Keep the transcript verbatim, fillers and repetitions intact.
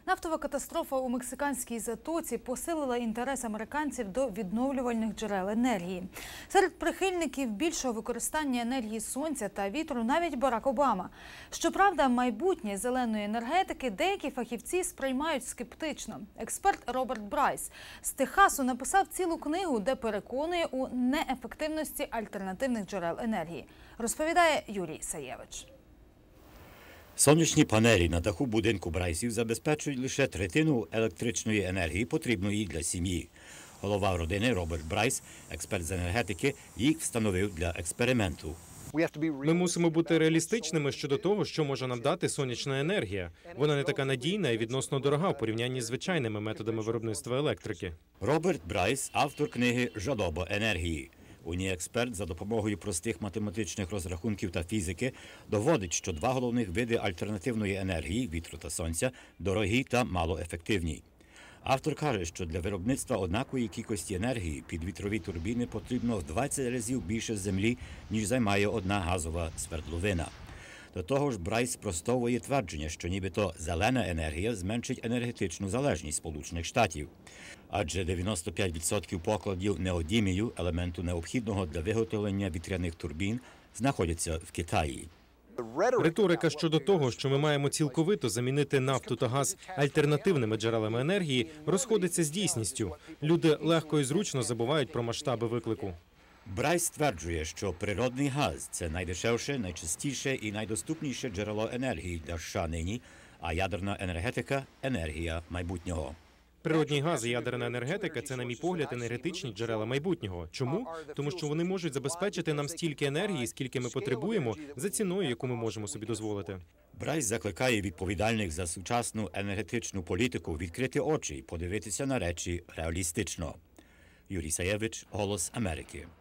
Нафтова катастрофа у Мексиканській затоці посилила інтерес американців до відновлювальних джерел енергії. Серед прихильників більшого використання енергії сонця та вітру навіть Барак Обама. Щоправда, майбутнє зеленої енергетики деякі фахівці сприймають скептично. Експерт Роберт Брайс з Техасу написав цілу книгу, де переконує у неефективності альтернативних джерел енергії. Розповідає Юрій Саєвич. Сонячні панелі на даху будинку Брайсів забезпечують лише третину електричної енергії, потрібної для сім'ї. Голова родини Роберт Брайс, експерт з енергетики, їх встановив для експерименту. Ми мусимо бути реалістичними щодо того, що може нам дати сонячна енергія. Вона не така надійна і відносно дорога в порівнянні з звичайними методами виробництва електрики. Роберт Брайс – автор книги «Жадоба енергії». У ній експерт за допомогою простих математичних розрахунків та фізики доводить, що два головних види альтернативної енергії – вітру та сонця – дорогі та малоефективні. Автор каже, що для виробництва однакової кількості енергії під вітрові турбіни потрібно в двадцять разів більше землі, ніж займає одна газова свердловина. До того ж, Брайс спростовує твердження, що нібито зелена енергія зменшить енергетичну залежність Сполучених Штатів. Адже дев'яносто п'ять відсотків покладів неодімію, елементу необхідного для виготовлення вітряних турбін, знаходяться в Китаї. Риторика щодо того, що ми маємо цілковито замінити нафту та газ альтернативними джерелами енергії, розходиться з дійсністю. Люди легко і зручно забувають про масштаби виклику. Брайс стверджує, що природний газ – це найдешевше, найчистіше і найдоступніше джерело енергії для США нині, а ядерна енергетика – енергія майбутнього. Природний газ і ядерна енергетика – це, на мій погляд, енергетичні джерела майбутнього. Чому? Тому що вони можуть забезпечити нам стільки енергії, скільки ми потребуємо, за ціною, яку ми можемо собі дозволити. Брайс закликає відповідальних за сучасну енергетичну політику відкрити очі і подивитися на речі реалістично. Юрій Саєвич, «Голос Америки».